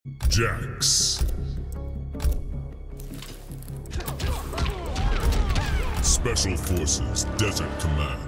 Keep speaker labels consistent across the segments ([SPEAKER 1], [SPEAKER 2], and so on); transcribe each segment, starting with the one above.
[SPEAKER 1] Jax. Special Forces Desert Command.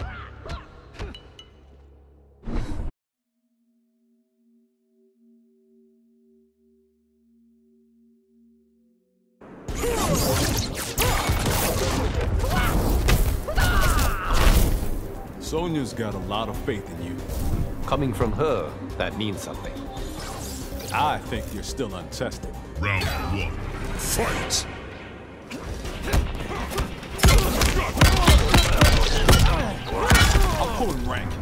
[SPEAKER 2] Sonya's got a lot of faith in you.
[SPEAKER 3] Coming from her, that means something.
[SPEAKER 2] I think you're still untested.
[SPEAKER 1] Round 1. Fight!
[SPEAKER 2] I'm pulling rank.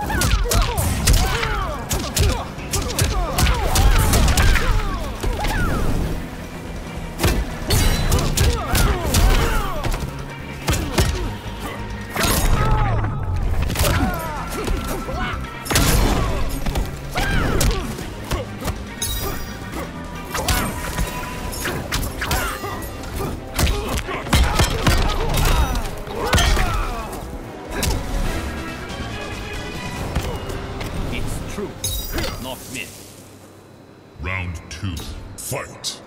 [SPEAKER 3] Not myth.
[SPEAKER 1] Round 2. Fight!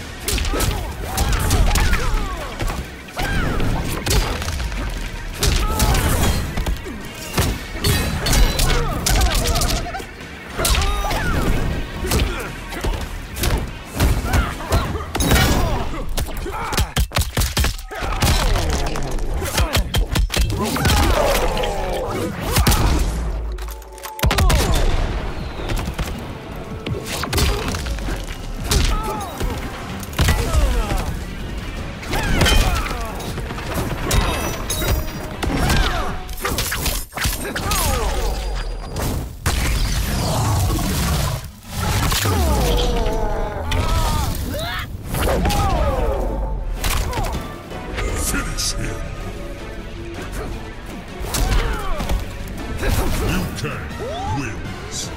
[SPEAKER 1] Finish him! Liu Kang wins.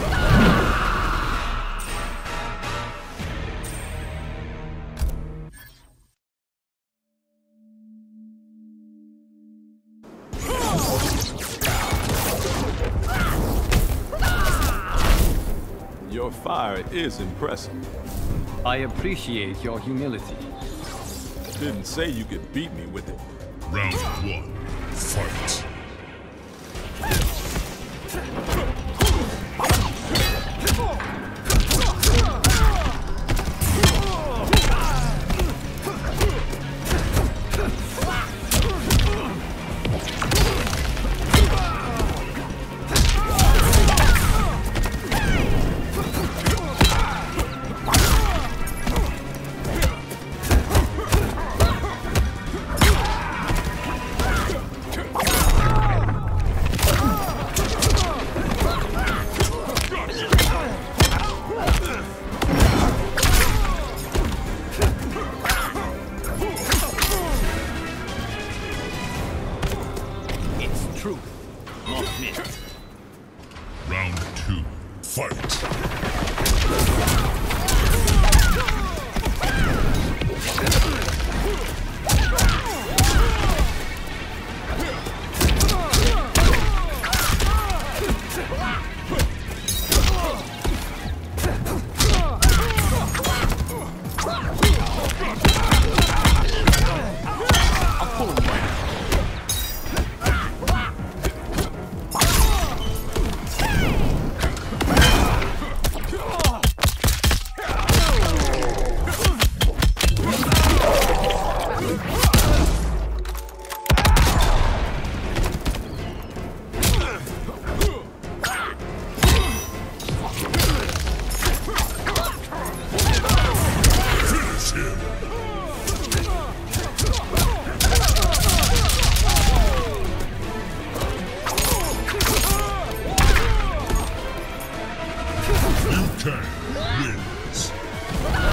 [SPEAKER 2] Your fire is impressive.
[SPEAKER 3] I appreciate your humility.
[SPEAKER 2] Didn't say you could beat me with it.
[SPEAKER 1] Round 1. Fight!
[SPEAKER 3] Truth, not myth.
[SPEAKER 1] Round 2. Fight! Liu Kang wins.